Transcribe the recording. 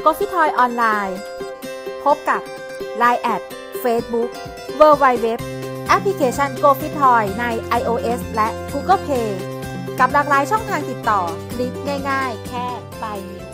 โกฟิทอยออนไลน์พบกับ Line แอด Facebook www แอปพลิเคชัน Go Fit Toy ใน iOS และ Google Play กับหลากหลายช่องทางติดต่อคลิกง่ายๆแค่ปลายนิ้ว